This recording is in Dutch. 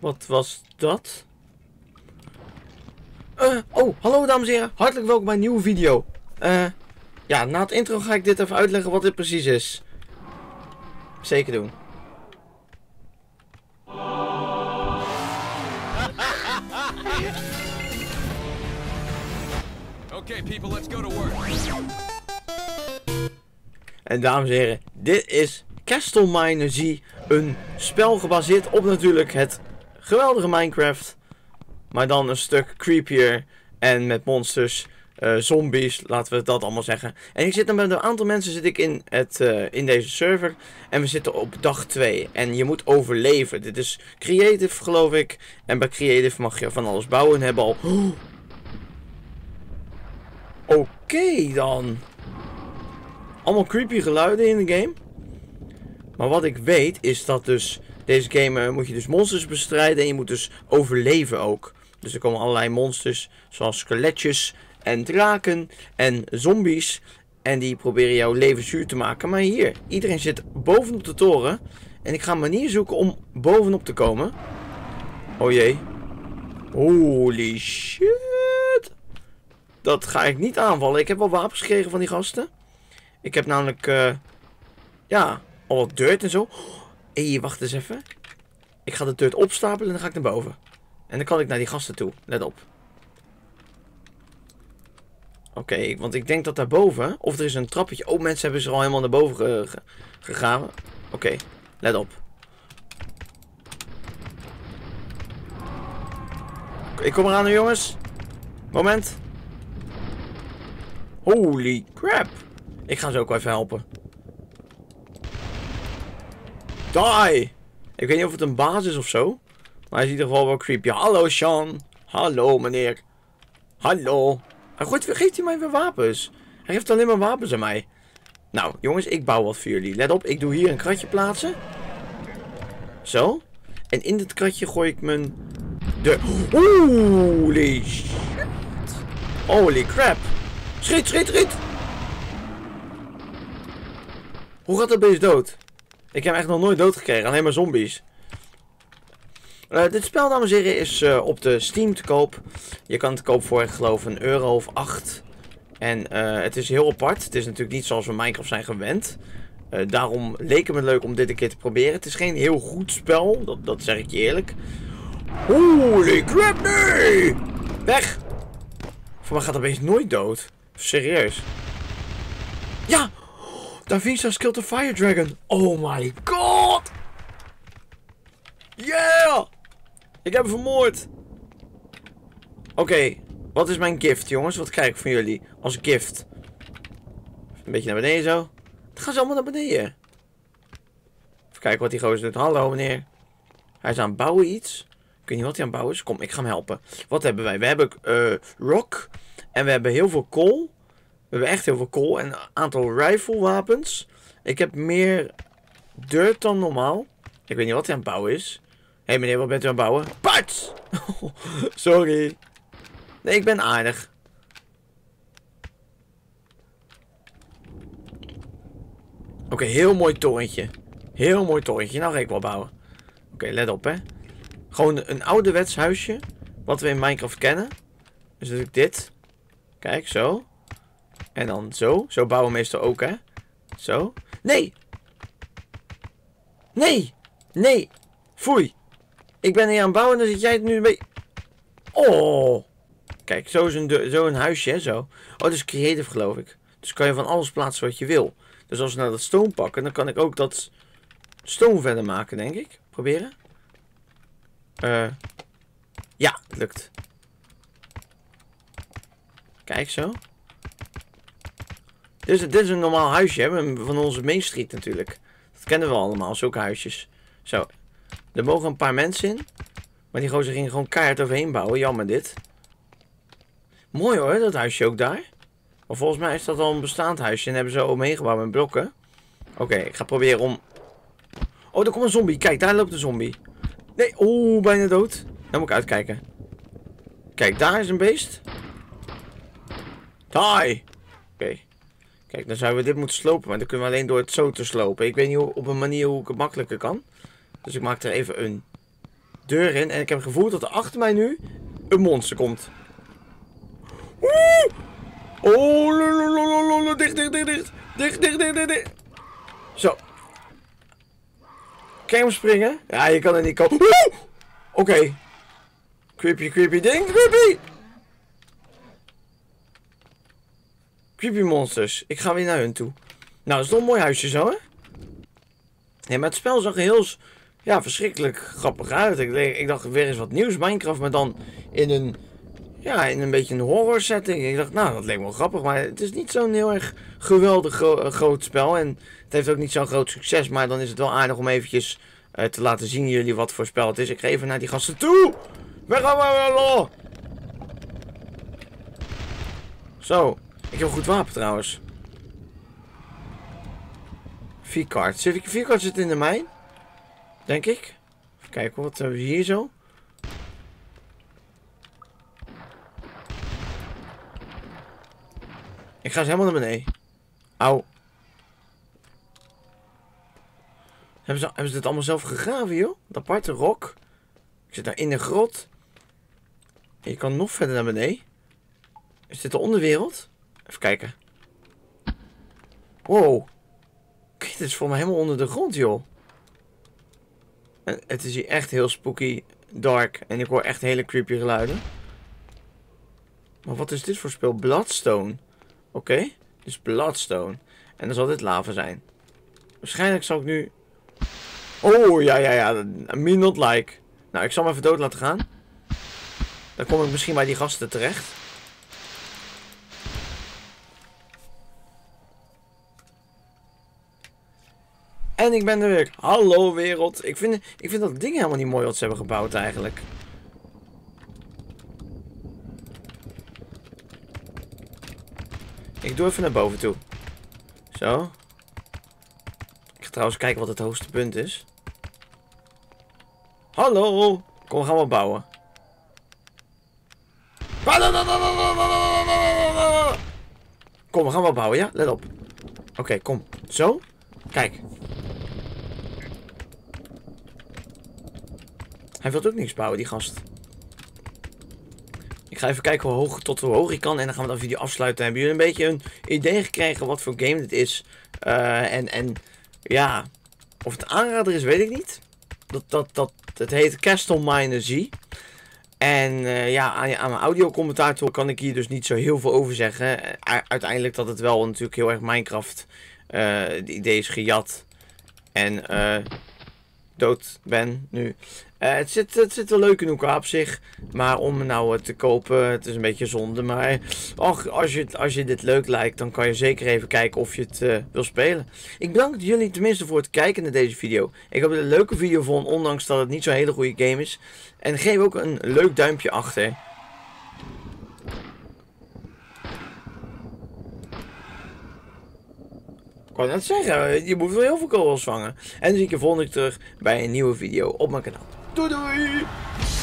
Wat was dat? Oh, hallo dames en heren. Hartelijk welkom bij een nieuwe video. Ja, na het intro ga ik dit even uitleggen wat dit precies is. Zeker doen. Okay, people, let's go to work. En dames en heren, dit is Castle Miner Z. Een spel gebaseerd op natuurlijk het geweldige Minecraft. Maar dan een stuk creepier en met monsters, zombies, laten we dat allemaal zeggen. En ik zit dan met een aantal mensen in deze server. En we zitten op dag 2. En je moet overleven. Dit is creative geloof ik. En bij creative mag je van alles bouwen. En hebben al... Oké dan. Allemaal creepy geluiden in de game. Maar wat ik weet is dat dus... Deze game moet je dus monsters bestrijden en je moet dus overleven ook. Dus er komen allerlei monsters zoals skeletjes en draken en zombies. En die proberen jouw leven zuur te maken. Maar hier, iedereen zit bovenop de toren. En ik ga een manier zoeken om bovenop te komen. Oh jee. Holy shit. Dat ga ik niet aanvallen. Ik heb wel wapens gekregen van die gasten. Ik heb namelijk, ja, al wat dirt en zo. Hé, wacht eens even. Ik ga de dirt opstapelen en dan ga ik naar boven. En dan kan ik naar die gasten toe. Let op. Oké, want ik denk dat daarboven... Of er is een trappetje. Oh, mensen hebben zich al helemaal naar boven gegaan. Oké, let op. Ik kom eraan, jongens. Moment. Holy crap. Ik ga ze ook wel even helpen. Die! Ik weet niet of het een baas is of zo. Maar hij is in ieder geval wel creepy. Hallo Sean. Hallo meneer. Hallo. Geeft hij mij weer wapens? Hij geeft alleen maar wapens aan mij. Nou jongens, ik bouw wat voor jullie. Let op, ik doe hier een kratje plaatsen. Zo. En in dit kratje gooi ik mijn... Holy shit. Holy crap. Schiet, schiet, schiet. Hoe gaat dat beest dood? Ik heb hem echt nog nooit dood gekregen. Alleen maar zombies. Dit spel, dames en heren, is op de Steam te koop. Je kan het kopen voor, ik geloof, €1 of 8. En het is heel apart. Het is natuurlijk niet zoals we Minecraft zijn gewend. Daarom leek het me leuk om dit een keer te proberen. Het is geen heel goed spel. Dat zeg ik je eerlijk. Holy crap, nee! Weg! Voor mij gaat dat beest nooit dood. Serieus. Ja! Davisa killed the fire dragon. Oh my god! Yeah! Ik heb hem vermoord. Oké, wat is mijn gift, jongens? Wat krijg ik van jullie als gift? Een beetje naar beneden zo. Het gaat allemaal naar beneden. Even kijken wat die gozer doet. Hallo, meneer. Hij is aan het bouwen iets. Ik weet niet wat hij aan het bouwen is. Kom, ik ga hem helpen. Wat hebben wij? We hebben rock. En we hebben heel veel kool. We hebben echt heel veel kool en een aantal riflewapens. Ik heb meer dirt dan normaal. Ik weet niet wat hij aan het bouwen is. Hé meneer, wat bent u aan het bouwen? Pats! Sorry. Nee, ik ben aardig. Oké, heel mooi torentje. Heel mooi torentje. Nou ga ik wel bouwen. Oké, let op hè. Gewoon een ouderwets huisje. Wat we in Minecraft kennen. Dus natuurlijk dit. Kijk, zo. En dan zo. Zo bouwen we meestal ook, hè. Zo. Nee! Nee! Nee! Foei! Ik ben hier aan het bouwen en dan zit jij het nu mee... Oh! Kijk, zo is een huisje, hè, zo. Oh, dat is creative, geloof ik. Dus kan je van alles plaatsen wat je wil. Dus als we nou dat stone pakken, dan kan ik ook dat stone verder maken, denk ik. Proberen. Ja, het lukt. Kijk, zo. Dit is een normaal huisje, hè? Van onze Main Street natuurlijk. Dat kennen we allemaal, zulke huisjes. Zo. Er mogen een paar mensen in. Maar die gozer ging gewoon keihard overheen bouwen. Jammer dit. Mooi hoor, dat huisje ook daar. Maar volgens mij is dat al een bestaand huisje. En hebben ze omheen gebouwd met blokken. Oké, ik ga proberen om... Oh, daar komt een zombie. Kijk, daar loopt een zombie. Nee, oeh, bijna dood. Dan moet ik uitkijken. Kijk, daar is een beest. Die! Oké. Kijk, dan zouden we dit moeten slopen. Maar dan kunnen we alleen door het zo te slopen. Ik weet niet op een manier hoe ik het makkelijker kan. Dus ik maak er even een deur in. En ik heb het gevoel dat er achter mij nu een monster komt. Oeh! Oh, lololololol. Dicht, dicht, dicht, dicht. Dicht, dicht, dicht, dicht, dicht. Zo. Kan je hem springen? Ja, je kan er niet komen. Oké. Creepy, creepy ding. Creepy. Creepy monsters. Ik ga weer naar hun toe. Nou, dat is toch een mooi huisje zo, hè? Ja, maar het spel zag er heel... Ja, verschrikkelijk grappig uit. Ik dacht weer eens wat nieuws. Minecraft, maar dan in een... Ja, in een beetje een horror setting. Ik dacht, nou, dat leek wel grappig. Maar het is niet zo'n heel erg geweldig groot spel. En het heeft ook niet zo'n groot succes. Maar dan is het wel aardig om eventjes te laten zien jullie wat voor spel het is. Ik ga even naar die gasten toe. Weg gaan we. Zo. Ik heb een goed wapen trouwens. V-card. V-card zit in de mijn. Denk ik. Even kijken, wat hebben we hier zo? Ik ga eens helemaal naar beneden. Auw. Hebben ze dit allemaal zelf gegraven, joh? Dat aparte rok. Ik zit daar in de grot. En je kan nog verder naar beneden. Is dit de onderwereld? Even kijken. Wow. Kijk, dit is voor mij helemaal onder de grond, joh. En het is hier echt heel spooky, dark. En ik hoor echt hele creepy geluiden. Maar wat is dit voor speel? Bloodstone. Oké, dus Bloodstone. En dan zal dit lava zijn. Waarschijnlijk zal ik nu... Oh, ja. Me not like. Nou, ik zal hem even dood laten gaan. Dan kom ik misschien bij die gasten terecht. En ik ben er weer. Hallo wereld. Ik vind dat ding helemaal niet mooi wat ze hebben gebouwd eigenlijk. Ik doe even naar boven toe. Zo. Ik ga trouwens kijken wat het hoogste punt is. Hallo. Kom, we gaan wat bouwen. Kom, we gaan wat bouwen, ja? Let op. Oké, kom. Zo. Kijk. Hij wil ook niks bouwen, die gast. Ik ga even kijken tot hoe hoog ik kan. En dan gaan we de video afsluiten. Hebben jullie een beetje een idee gekregen wat voor game dit is? En ja, of het aanrader is, weet ik niet. Het heet Castle Miner Z. En ja, aan mijn audiocommentator kan ik hier dus niet zo heel veel over zeggen. Uiteindelijk dat het wel natuurlijk heel erg Minecraft de idee is gejat. En dood ben nu. Het zit wel leuk in elkaar op zich. Maar om nou te kopen, het is een beetje zonde. Maar och, als je dit leuk lijkt, dan kan je zeker even kijken of je het wil spelen. Ik bedank jullie tenminste voor het kijken naar deze video. Ik hoop dat het een leuke video vond, ondanks dat het niet zo'n hele goede game is. En geef ook een leuk duimpje achter. Ik wou net zeggen, je moet wel heel veel kogels vangen. En dan zie ik je volgende keer terug bij een nieuwe video op mijn kanaal. Doei doei!